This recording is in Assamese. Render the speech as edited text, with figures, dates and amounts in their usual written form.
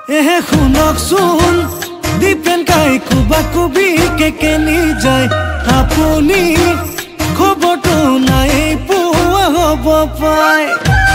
এহে শুনকচোন দীপেন কাই কুবা কুবি কেকেনি যায় আপুনি খবৰটো নাই পোৱা হ'ব পায়